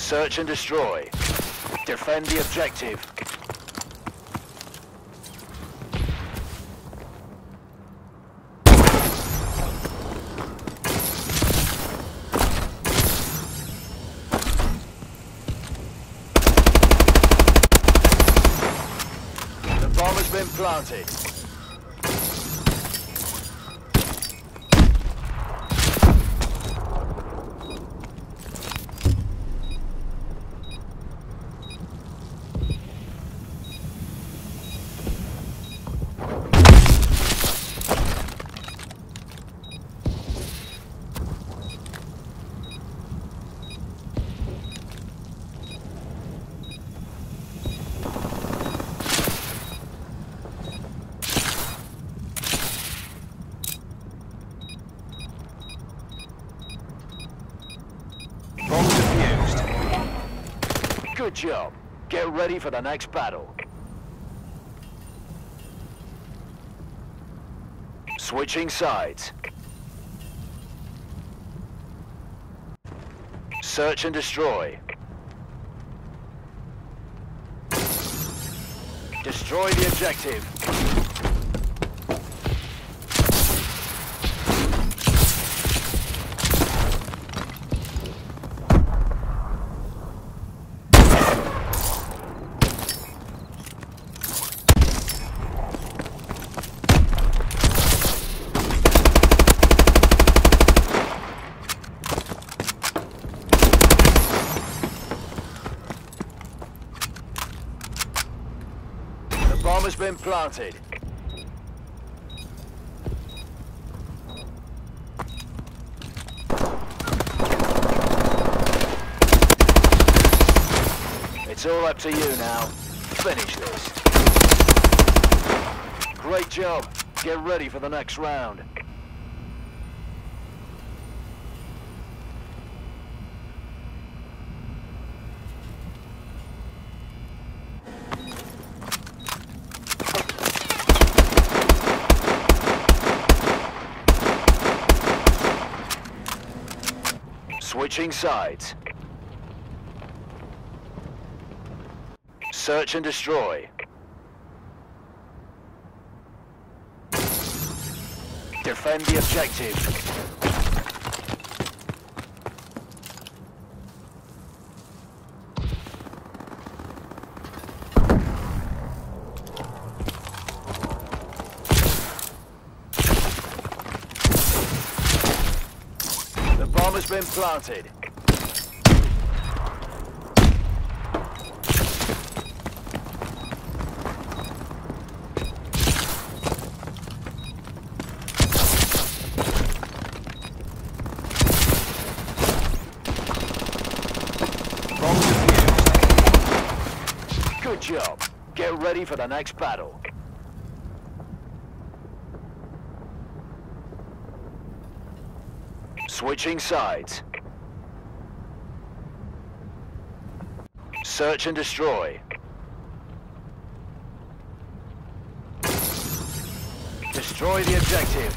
Search and destroy. Defend the objective. The bomb has been planted. Good job. Get ready for the next battle. Switching sides. Search and destroy. Destroy the objective. Bomb has been planted. It's all up to you now. Finish this. Great job. Get ready for the next round. Switching sides. Search and destroy. Defend the objective. The bomb has been planted. Bomb defused. Good job. Get ready for the next battle. Switching sides. Search and destroy. Destroy the objective.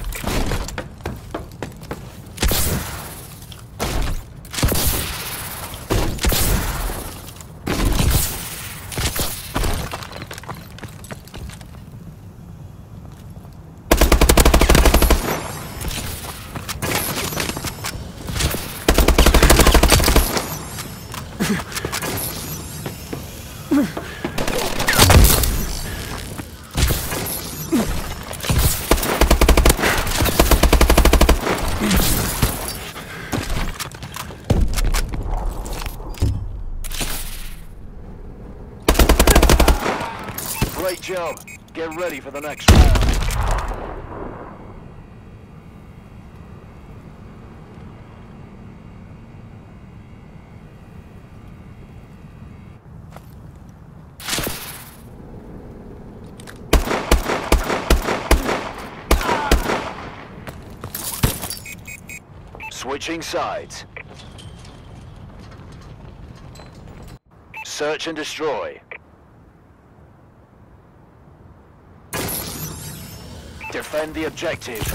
Great job. Get ready for the next round. Switching sides. Search and destroy. Defend the objective.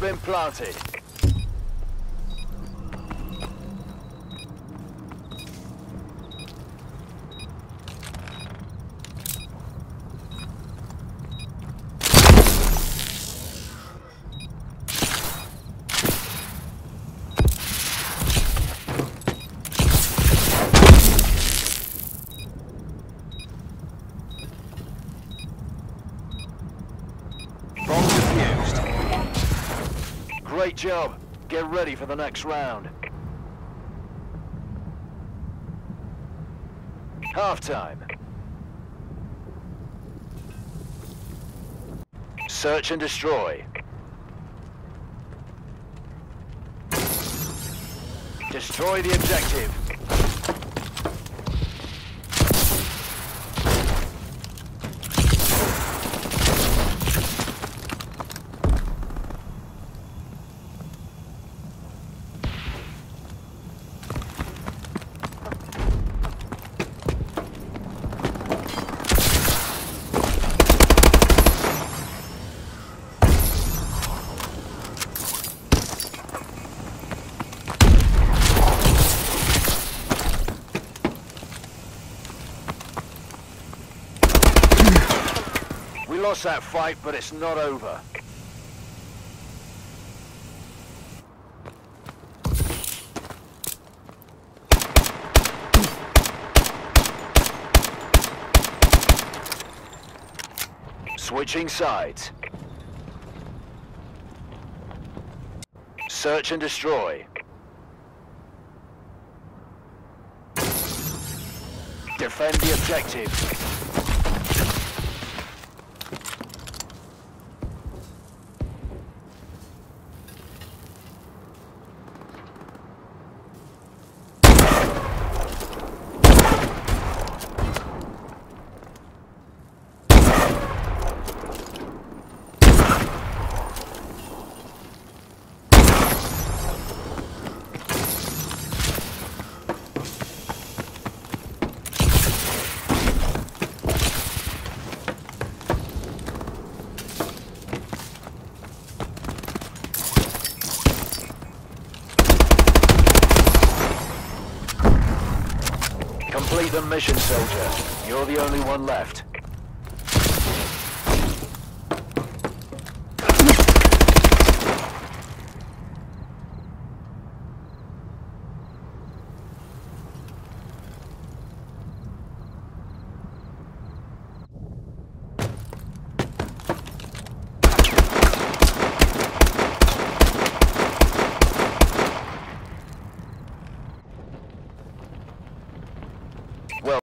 been planted. Bomb defused. Great job. Get ready for the next round. Halftime. Search and destroy. Destroy the objective. We lost that fight, but it's not over. Switching sides. Search and destroy. Defend the objective. Complete the mission, soldier. You're the only one left.